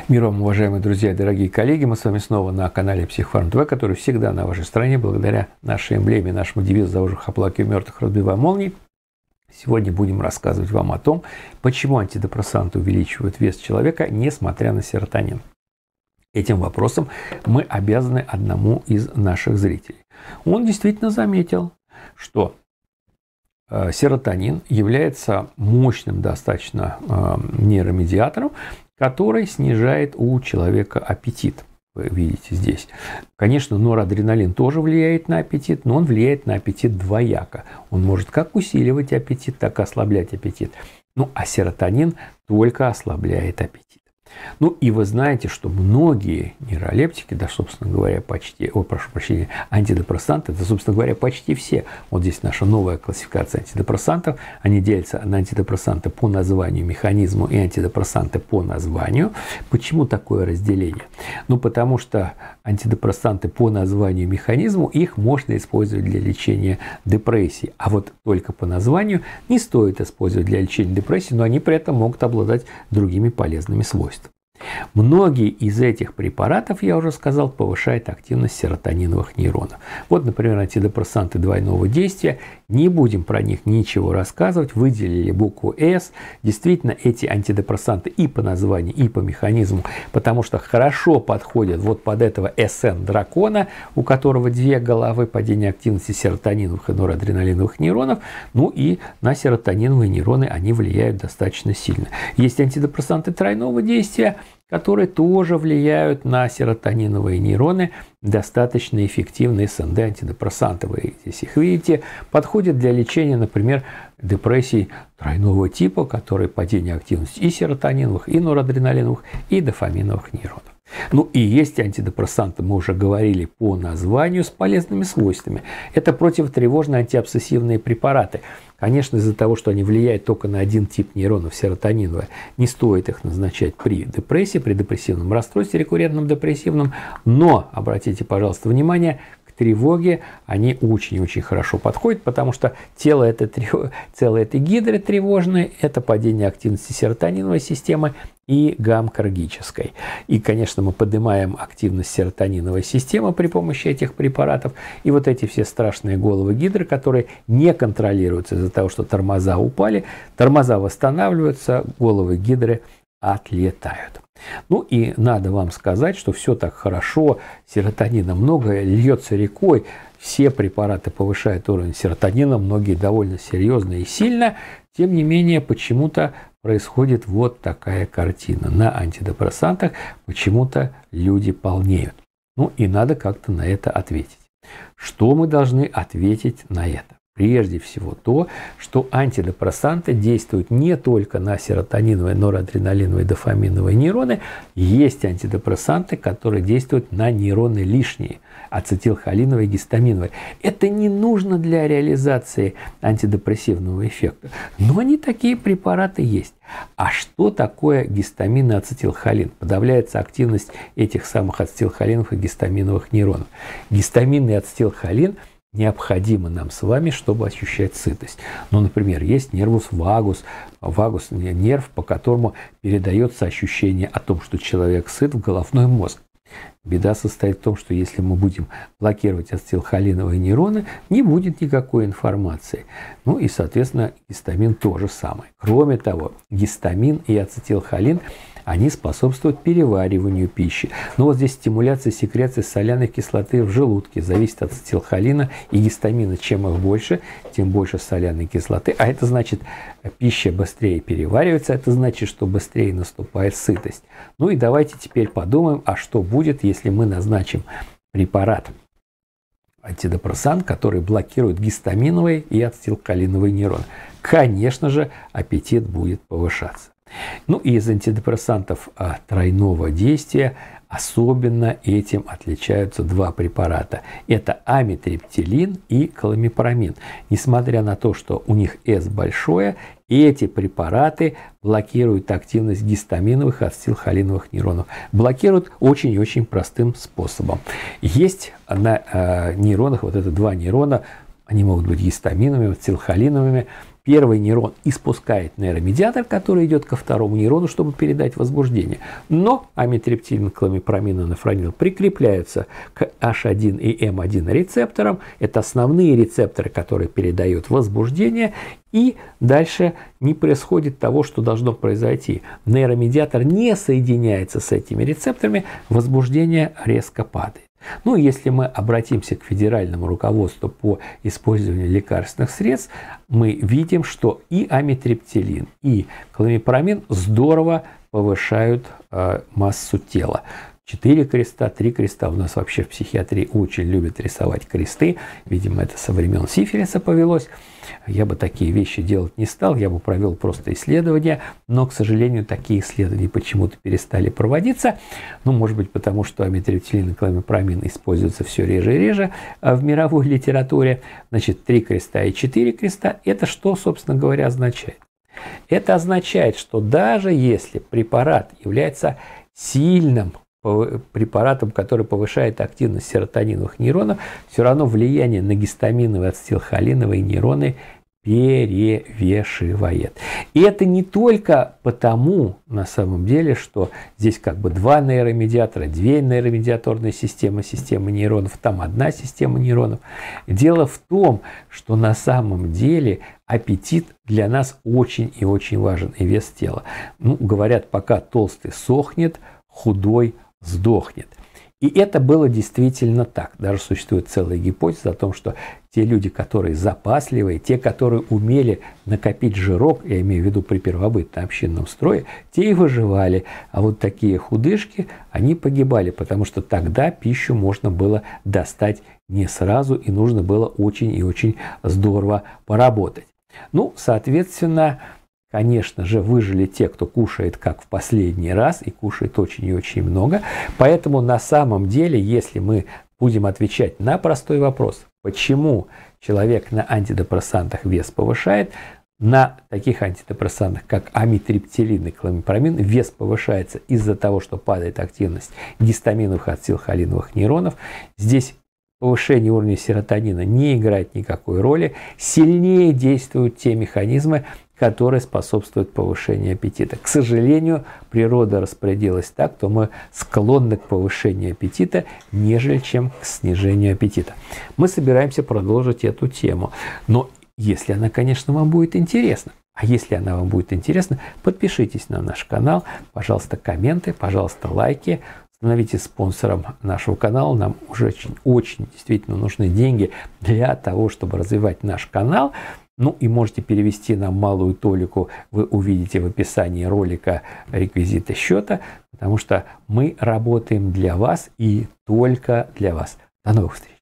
Мир вам, уважаемые друзья, дорогие коллеги. Мы с вами снова на канале Психфарм ТВ, который всегда на вашей стороне, благодаря нашей эмблеме, нашему девизу «Заужих оплаки мертвых, разбивая молнии». Сегодня будем рассказывать вам о том, почему антидепрессанты увеличивают вес человека, несмотря на серотонин. Этим вопросом мы обязаны одному из наших зрителей. Он действительно заметил, что серотонин является мощным достаточно нейромедиатором, который снижает у человека аппетит. Вы видите здесь. Конечно, норадреналин тоже влияет на аппетит, но он влияет на аппетит двояко. Он может как усиливать аппетит, так и ослаблять аппетит. Ну, а серотонин только ослабляет аппетит. Ну, и вы знаете, что многие нейролептики, да, собственно говоря, антидепрессанты, это, собственно говоря, почти все. Вот здесь наша новая классификация антидепрессантов. Они делятся на антидепрессанты по названию, механизму и антидепрессанты по названию. Почему такое разделение? Ну, потому что антидепрессанты по названию, механизму, их можно использовать для лечения депрессии. А вот только по названию не стоит использовать для лечения депрессии, но они при этом могут обладать другими полезными свойствами. Многие из этих препаратов, я уже сказал, повышают активность серотониновых нейронов. Вот, например, антидепрессанты двойного действия. Не будем про них ничего рассказывать. Выделили букву «С». Действительно, эти антидепрессанты и по названию, и по механизму, потому что хорошо подходят вот под этого СН-дракона, у которого две головы, падение активности серотониновых и норадреналиновых нейронов. Ну и на серотониновые нейроны они влияют достаточно сильно. Есть антидепрессанты тройного действия, которые тоже влияют на серотониновые нейроны, достаточно эффективные СНД-антидепрессанты. Вы здесь их видите. Подходят для лечения, например, депрессий тройного типа, которые падение активности и серотониновых, и норадреналиновых, и дофаминовых нейронов. Ну и есть антидепрессанты, мы уже говорили, по названию, с полезными свойствами. Это противотревожные антиобсессивные препараты. Конечно, из-за того, что они влияют только на один тип нейронов, серотониновые, не стоит их назначать при депрессии, при депрессивном расстройстве, рекуррентном депрессивном. Но, обратите, пожалуйста, внимание, к тревоге они очень-очень хорошо подходят, потому что тело этой гидры тревожной – это падение активности серотониновой системы и гамма-каргической. И, конечно, мы поднимаем активность серотониновой системы при помощи этих препаратов. И вот эти все страшные головы гидры, которые не контролируются из-за того, что тормоза упали, тормоза восстанавливаются, головы гидры отлетают. Ну и надо вам сказать, что все так хорошо, серотонина много, льется рекой, все препараты повышают уровень серотонина, многие довольно серьезно и сильно. Тем не менее, почему-то происходит вот такая картина. На антидепрессантах почему-то люди полнеют. Ну и надо как-то на это ответить. Что мы должны ответить на это? Прежде всего то, что антидепрессанты действуют не только на серотониновые, норадреналиновые, дофаминовые нейроны. Есть антидепрессанты, которые действуют на нейроны лишние, ацетилхолиновые, гистаминовые. Это не нужно для реализации антидепрессивного эффекта. Но они такие препараты есть. А что такое гистамин и ацетилхолин? Подавляется активность этих самых ацетилхолиновых и гистаминовых нейронов. Гистамин и ацетилхолин необходимо нам с вами, чтобы ощущать сытость. Ну, например, есть нервус вагус. Вагус – нерв, по которому передается ощущение о том, что человек сыт, в головной мозг. Беда состоит в том, что если мы будем блокировать ацетилхолиновые нейроны, не будет никакой информации. Ну и, соответственно, гистамин то же самое. Кроме того, гистамин и ацетилхолин они способствуют перевариванию пищи. Но вот здесь стимуляция секреции соляной кислоты в желудке зависит от ацетилхолина и гистамина. Чем их больше, тем больше соляной кислоты. А это значит, пища быстрее переваривается, это значит, что быстрее наступает сытость. Ну и давайте теперь подумаем, а что будет, если мы назначим препарат антидепрессант, который блокирует гистаминовые и ацетилхолиновые нейроны. Конечно же, аппетит будет повышаться. Ну и из антидепрессантов тройного действия особенно этим отличаются два препарата. Это амитриптилин и кламипромин. Несмотря на то, что у них S большое, эти препараты блокируют активность гистаминовых и ацетилхолиновых нейронов. Блокируют очень и очень простым способом. Есть на нейронах, вот это два нейрона, они могут быть гистаминовыми, ацетилхолиновыми, Первый нейрон испускает нейромедиатор, который идет ко второму нейрону, чтобы передать возбуждение. Но амитриптилин, кламипромин, анафранил прикрепляются к H1 и M1 рецепторам. Это основные рецепторы, которые передают возбуждение. И дальше не происходит того, что должно произойти. Нейромедиатор не соединяется с этими рецепторами, возбуждение резко падает. Ну, если мы обратимся к федеральному руководству по использованию лекарственных средств, мы видим, что и амитриптилин, и кламипромин здорово повышают массу тела. 4 креста, 3 креста. У нас вообще в психиатрии очень любят рисовать кресты. Видимо, это со времен сифилиса повелось. Я бы такие вещи делать не стал. Я бы провел просто исследования. Но, к сожалению, такие исследования почему-то перестали проводиться. Ну, может быть, потому что амитриптилин и кламипромин используются все реже и реже в мировой литературе. Значит, 3 креста и 4 креста. Это что, собственно говоря, означает? Это означает, что даже если препарат является сильным препаратом, который повышает активность серотониновых нейронов, все равно влияние на гистаминовые, ацетилхолиновые нейроны перевешивает. И это не только потому, на самом деле, что здесь как бы 2 нейромедиатора, 2 нейромедиаторные системы, система нейронов, там 1 система нейронов. Дело в том, что на самом деле аппетит для нас очень и очень важен, и вес тела. Ну, говорят, пока толстый сохнет, худой сдохнет. И это было действительно так. Даже существует целая гипотеза о том, что те люди, которые запасливые, те, которые умели накопить жирок, я имею в виду при первобытном общинном строе, те и выживали. А вот такие худышки, они погибали, потому что тогда пищу можно было достать не сразу, и нужно было очень и очень здорово поработать. Ну, соответственно, конечно же, выжили те, кто кушает как в последний раз и кушает очень и очень много. Поэтому на самом деле, если мы будем отвечать на простой вопрос, почему человек на антидепрессантах вес повышает, на таких антидепрессантах, как амитриптилин и кламипромин, вес повышается из-за того, что падает активность гистаминовых и ацетилхолиновых нейронов. Здесь повышение уровня серотонина не играет никакой роли. Сильнее действуют те механизмы, которые способствуют повышению аппетита. К сожалению, природа распорядилась так, что мы склонны к повышению аппетита, нежели чем к снижению аппетита. Мы собираемся продолжить эту тему. Но если она, конечно, вам будет интересна. А если она вам будет интересна, подпишитесь на наш канал, пожалуйста, комменты, пожалуйста, лайки. Становитесь спонсором нашего канала. Нам уже очень действительно нужны деньги для того, чтобы развивать наш канал. Ну и можете перевести нам малую толику, вы увидите в описании ролика реквизиты счета, потому что мы работаем для вас и только для вас. До новых встреч!